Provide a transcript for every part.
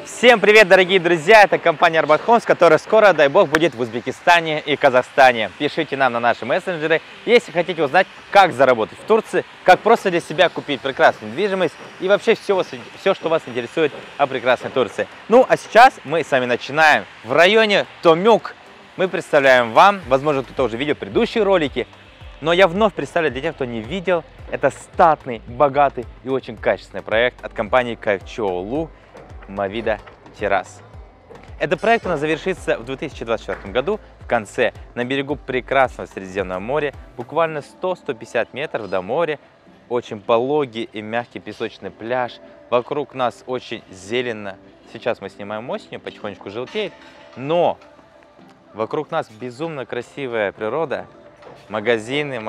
Всем привет, дорогие друзья! Это компания Arbat Homes, которая скоро, дай бог, будет в Узбекистане и Казахстане. Пишите нам на наши мессенджеры, если хотите узнать, как заработать в Турции, как просто для себя купить прекрасную недвижимость и вообще все, что вас интересует о прекрасной Турции. Ну, а сейчас мы с вами начинаем в районе Томюк. Мы представляем вам, возможно, кто-то уже видел предыдущие ролики, но я вновь представляю для тех, кто не видел, это статный, богатый и очень качественный проект от компании Кайчоулу Мавида Террас. Этот проект у нас завершится в 2024 году в конце, на берегу прекрасного Средиземного моря, буквально 100-150 метров до моря, очень пологий и мягкий песочный пляж, вокруг нас очень зелено, сейчас мы снимаем осенью, потихонечку желтеет, но вокруг нас безумно красивая природа, магазины,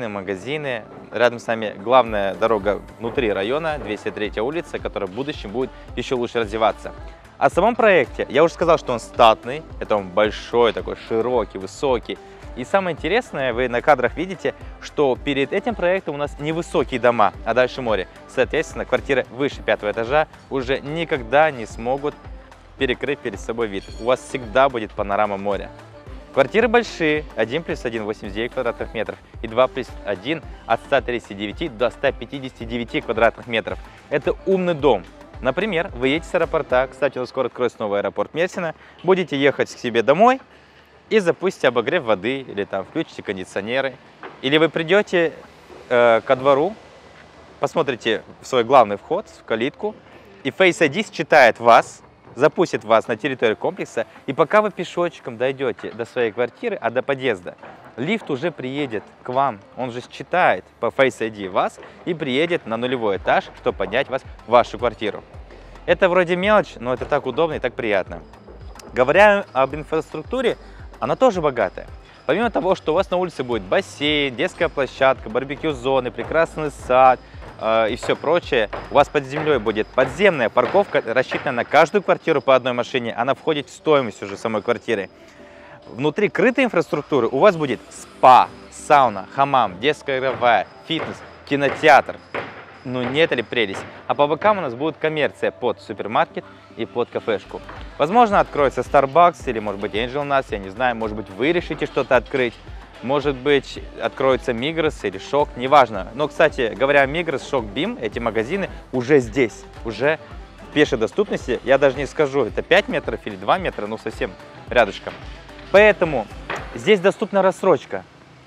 рядом с нами главная дорога внутри района, 203-я улица, которая в будущем будет еще лучше развиваться. О самом проекте я уже сказал, что он статный, это он большой, такой широкий, высокий. И самое интересное, вы на кадрах видите, что перед этим проектом у нас невысокие дома, а дальше море. Соответственно, квартиры выше 5-го этажа уже никогда не смогут перекрыть перед собой вид. У вас всегда будет панорама моря. Квартиры большие, 1+1 89 квадратных метров и 2+1 от 139 до 159 квадратных метров. Это умный дом. Например, вы едете с аэропорта, кстати, у нас скоро откроется новый аэропорт Мерсина, будете ехать к себе домой и запустите обогрев воды или там включите кондиционеры. Или вы придете ко двору, посмотрите в свой главный вход, в калитку, и Face ID считает вас, запустит вас на территорию комплекса, и пока вы пешочком дойдете до своей квартиры, а до подъезда, лифт уже приедет к вам, он же считает по Face ID вас и приедет на нулевой этаж, чтобы поднять вас в вашу квартиру. Это вроде мелочь, но это так удобно и так приятно. Говоря об инфраструктуре, она тоже богатая. Помимо того, что у вас на улице будет бассейн, детская площадка, барбекю-зоны, прекрасный сад, и все прочее, у вас под землей будет подземная парковка, рассчитанная на каждую квартиру по одной машине, она входит в стоимость уже самой квартиры. Внутри крытой инфраструктуры у вас будет спа, сауна, хамам, детская игровая, фитнес, кинотеатр. Ну нет ли прелесть? А по бокам у нас будет коммерция под супермаркет и под кафешку. Возможно, откроется Starbucks или, может быть, Angel Nuts, я не знаю, может быть, вы решите что-то открыть. Может быть, откроется Мигрос или Шок, неважно. Но, кстати, говоря о Мигрос, Шок, Бим, эти магазины уже здесь, уже в пешей доступности. Я даже не скажу, это 5 метров или 2 метра, ну совсем рядышком. Поэтому здесь доступна рассрочка.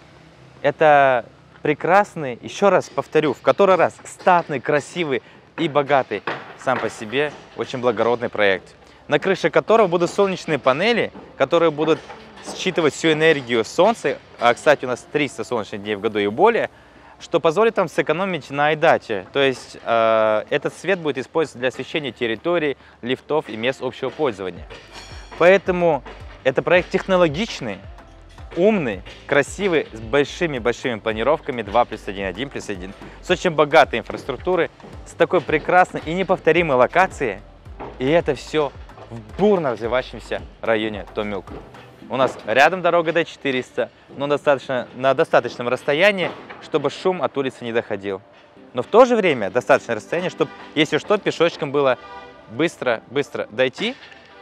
Это прекрасный, еще раз повторю, в который раз, статный, красивый и богатый сам по себе очень благородный проект, на крыше которого будут солнечные панели, которые будут считывать всю энергию солнца, а, кстати, у нас 300 солнечных дней в году и более, что позволит нам сэкономить на айдаче. То есть этот свет будет использоваться для освещения территорий, лифтов и мест общего пользования. Поэтому это проект технологичный, умный, красивый, с большими-большими планировками 2+1, 1+1, с очень богатой инфраструктурой, с такой прекрасной и неповторимой локацией. И это все в бурно развивающемся районе Томюк. У нас рядом дорога Д400, но на достаточном расстоянии, чтобы шум от улицы не доходил. Но в то же время достаточное расстояние, чтобы, если что, пешочком было быстро дойти.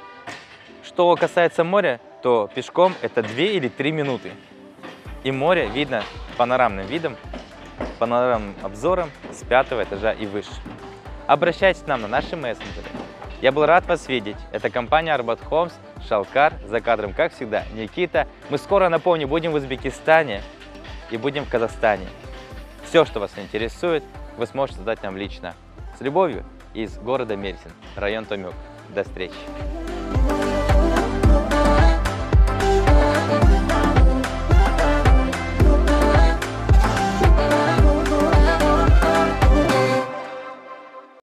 Что касается моря, то пешком это 2 или 3 минуты. И море видно панорамным видом, панорамным обзором с 5-го этажа и выше. Обращайтесь к нам на наши мессенджеры. Я был рад вас видеть. Это компания Arbat Homes, Шалкар, за кадром, как всегда, Никита. Мы скоро, напомню, будем в Узбекистане и будем в Казахстане. Все, что вас интересует, вы сможете задать нам лично. С любовью из города Мерсин, район Томюк. До встречи!